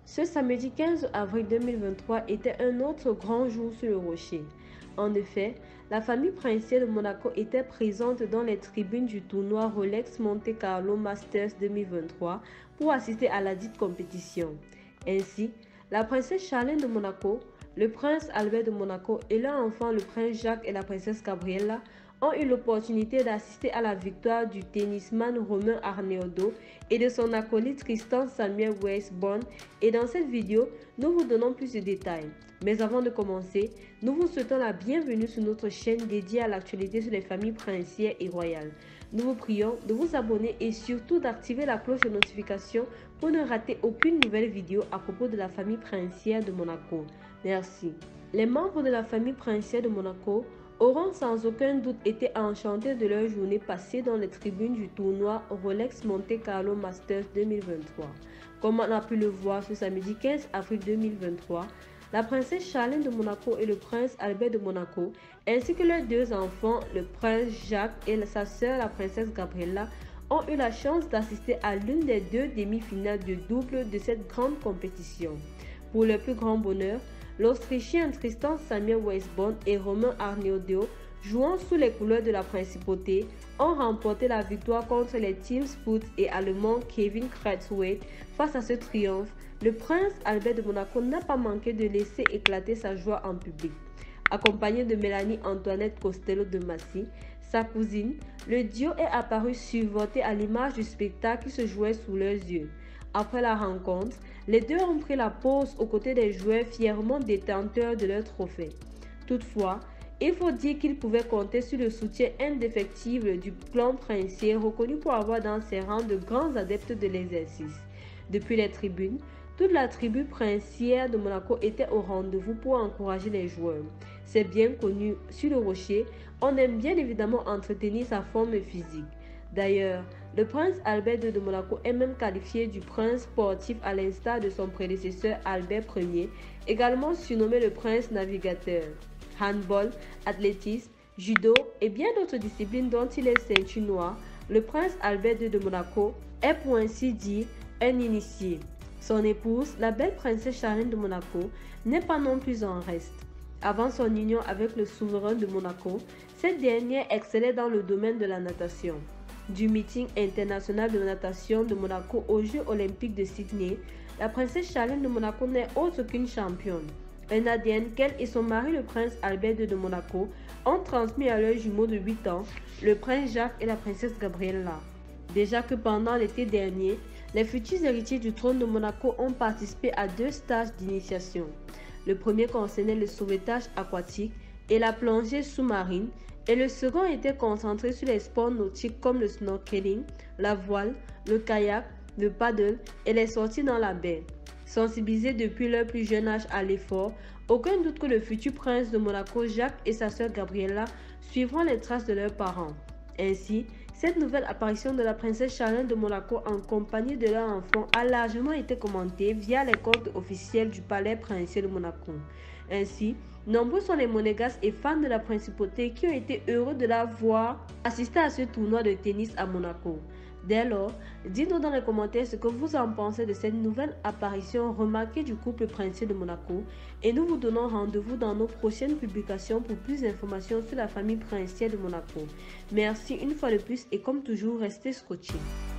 Ce samedi 15 avril 2023 était un autre grand jour sur le Rocher. En effet, la famille princière de Monaco était présente dans les tribunes du tournoi Rolex Monte Carlo Masters 2023 pour assister à la dite compétition. Ainsi, la princesse Charlène de Monaco, le prince Albert de Monaco et leur enfant le prince Jacques et la princesse Gabriella ont eu l'opportunité d'assister à la victoire du tennisman Romain Arnaudot et de son acolyte Tristan Samuel Weisborn. Et dans cette vidéo, nous vous donnons plus de détails. Mais avant de commencer, nous vous souhaitons la bienvenue sur notre chaîne dédiée à l'actualité sur les familles princières et royales. Nous vous prions de vous abonner et surtout d'activer la cloche de notification pour ne rater aucune nouvelle vidéo à propos de la famille princière de Monaco. Merci. Les membres de la famille princière de Monaco auront sans aucun doute été enchantés de leur journée passée dans les tribunes du tournoi Rolex Monte Carlo Masters 2023. Comme on a pu le voir ce samedi 15 avril 2023, la princesse Charlène de Monaco et le prince Albert de Monaco, ainsi que leurs deux enfants, le prince Jacques et sa sœur, la princesse Gabriella, ont eu la chance d'assister à l'une des deux demi-finales de double de cette grande compétition. Pour leur plus grand bonheur, l'Autrichien Tristan Samuel Weisborn et Romain Arnaudot, jouant sous les couleurs de la principauté, ont remporté la victoire contre les Team Sport et Allemands Kevin Kratzweit. Face à ce triomphe, le prince Albert de Monaco n'a pas manqué de laisser éclater sa joie en public. Accompagné de Mélanie Antoinette Costello de Massy, sa cousine, le duo est apparu survolté à l'image du spectacle qui se jouait sous leurs yeux. Après la rencontre, les deux ont pris la pause aux côtés des joueurs fièrement détenteurs de leur trophée. Toutefois, il faut dire qu'ils pouvaient compter sur le soutien indéfectible du clan princier reconnu pour avoir dans ses rangs de grands adeptes de l'exercice. Depuis les tribunes, toute la tribu princière de Monaco était au rendez-vous pour encourager les joueurs. C'est bien connu, sur le Rocher, on aime bien évidemment entretenir sa forme physique. D'ailleurs, le prince Albert II de Monaco est même qualifié du prince sportif à l'instar de son prédécesseur Albert Ier, également surnommé le prince navigateur. Handball, athlétisme, judo et bien d'autres disciplines dont il est ceinture noire, le prince Albert II de Monaco est pour ainsi dire un initié. Son épouse, la belle princesse Charlène de Monaco, n'est pas non plus en reste. Avant son union avec le souverain de Monaco, cette dernière excellait dans le domaine de la natation. Du meeting international de natation de Monaco aux Jeux olympiques de Sydney, la princesse Charlène de Monaco n'est autre qu'une championne. Un ADN qu'elle et son mari le prince Albert II de Monaco ont transmis à leur jumeau de 8 ans, le prince Jacques et la princesse Gabriella. Déjà que pendant l'été dernier, les futurs héritiers du trône de Monaco ont participé à 2 stages d'initiation. Le premier concernait le sauvetage aquatique et la plongée sous-marine, et le second était concentré sur les sports nautiques comme le snorkeling, la voile, le kayak, le paddle et les sorties dans la baie. Sensibilisés depuis leur plus jeune âge à l'effort, aucun doute que le futur prince de Monaco, Jacques et sa sœur Gabriella suivront les traces de leurs parents. Ainsi, cette nouvelle apparition de la princesse Charlène de Monaco en compagnie de leur enfant a largement été commentée via les comptes officiels du palais princier de Monaco. Ainsi, nombreux sont les monégasques et fans de la principauté qui ont été heureux de la voir assister à ce tournoi de tennis à Monaco. Dès lors, dites-nous dans les commentaires ce que vous en pensez de cette nouvelle apparition remarquée du couple princier de Monaco et nous vous donnons rendez-vous dans nos prochaines publications pour plus d'informations sur la famille princière de Monaco. Merci une fois de plus et comme toujours, restez scotchés.